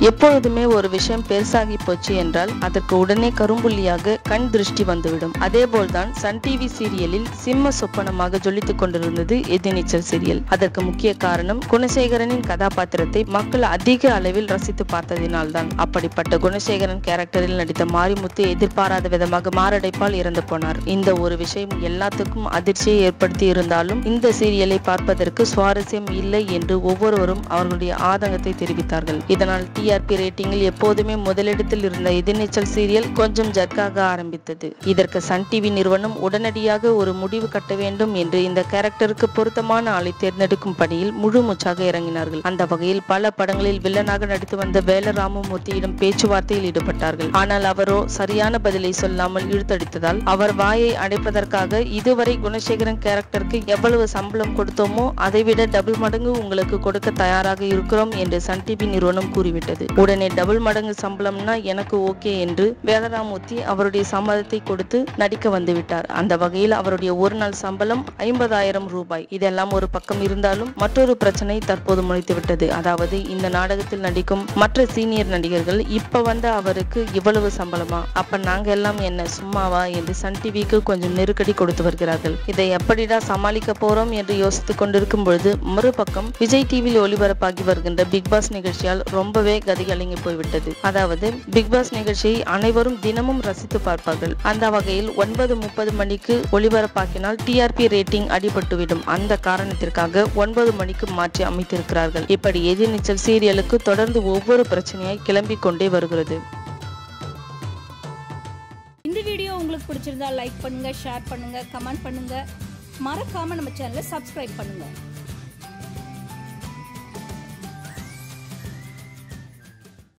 எப்பொழுதுமே ஒரு விஷயம் பெருசாகி போச்சு என்றால் அதற்கு உடனே கரும்புள்ளியாக கண் திருஷ்டி வந்துவிடும். அதேபோல்தான் சன் டிவி சீரியலில் சிம்ம சொப்பனமாக ஜொலித்துக் கொண்டிருந்தது எதிர்நீச்சல் சீரியல். அதற்கு முக்கிய காரணம் குணசேகரனின் கதாபாத்திரத்தை மக்கள் அதிக அளவில் ரசித்து பார்த்ததினால்தான். அப்படிப்பட்ட குணசேகரன் கேரக்டரில் நடித்த மாரிமுத்து எதிர்பாராத விதமாக மாரடைப்பால் இறந்து போனார். இந்த ஒரு விஷயம் எல்லாத்துக்கும் அதிர்ச்சியை ஏற்படுத்தி இருந்தாலும் இந்த சீரியலை பார்ப்பதற்கு சுவாரஸ்யம் இல்லை என்று ஒவ்வொருவரும் அவர்களுடைய ஆதங்கத்தை தெரிவித்தார்கள். இதனால் டிஆர்பி ரேட்டிங்கில் எப்போதுமே முதலிடத்தில் இருந்த எதிர்நீச்சல் சீரியல் கொஞ்சம் ஜர்க்காக ஆரம்பித்தது. இதற்கு சன் டிவி நிறுவனம் உடனடியாக ஒரு முடிவு கட்ட வேண்டும் என்று இந்த கேரக்டருக்கு பொருத்தமான ஆளை தேர்ந்தெடுக்கும் பணியில் முழு மூச்சாக இறங்கினார்கள். அந்த வகையில் பல படங்களில் வில்லனாக நடித்து வந்த வேல ராமமூர்த்தியிடம் பேச்சுவார்த்தையில் ஈடுபட்டார்கள். ஆனால் அவரோ சரியான பதிலை சொல்லாமல் இழுத்தடித்ததால் அவர் வாயை அடைப்பதற்காக இதுவரை குணசேகரன் கேரக்டருக்கு எவ்வளவு சம்பளம் கொடுத்தோமோ அதைவிட டபுள் மடங்கு உங்களுக்கு கொடுக்க தயாராக இருக்கிறோம் என்று சன் டிவி நிறுவனம் கூறிவிட்டது. உடனே டபுள் மடங்கு சம்பளம்னா எனக்கு ஓகே என்று வேலராமூர்த்தி அவருடைய சம்மதத்தை கொடுத்து நடிக்க வந்துவிட்டார். அந்த வகையில் அவருடைய ஒரு நாள் சம்பளம் 50,000 ரூபாய். இதெல்லாம் ஒரு பக்கம் இருந்தாலும் மற்றொரு பிரச்சனை தற்போது முளைத்துவிட்டது. அதாவது இந்த நாடகத்தில் நடிக்கும் மற்ற சீனியர் நடிகர்கள் இப்ப வந்த அவருக்கு இவ்வளவு சம்பளமா, அப்ப நாங்க எல்லாம் என்ன சும்மாவா என்று சன் டிவிக்கு கொஞ்சம் நெருக்கடி கொடுத்து வருகிறார்கள். இதை எப்படிடா சமாளிக்க போறோம் என்று யோசித்துக் கொண்டிருக்கும் பொழுது மறுபக்கம் விஜய் டிவியில் ஒளிபரப்பாகி வருகின்ற பிக் பாஸ் நிகழ்ச்சியால் ரொம்பவே கதி கலங்கி போய்விட்டது. அதாவது பிக் பாஸ் நிகழ்ச்சியை அனைவரும் தினமும் ரசித்து பார்ப்பார்கள். அந்த வகையில் 9:30 மணிக்கு ஒளிபரப்பாக்கினால் டிஆர்பி ரேட்டிங் அடிபட்டுவிடும். அந்த காரணத்திற்காக 9 மணிக்கு மாற்றி அமைத்திருக்கிறார்கள். இப்படி எதிர்நீச்சல் சீரியலுக்கு தொடர்ந்து ஒவ்வொரு பிரச்சனையாய் கிளம்பிக் கொண்டே வருகிறது. இந்த வீடியோ உங்களுக்கு பிடிச்சிருந்தா லைக் பண்ணுங்க, ஷேர் பண்ணுங்க, கமெண்ட் பண்ணுங்க. மறக்காம நம்ம சேனலை சப்ஸ்கிரைப் பண்ணுங்க.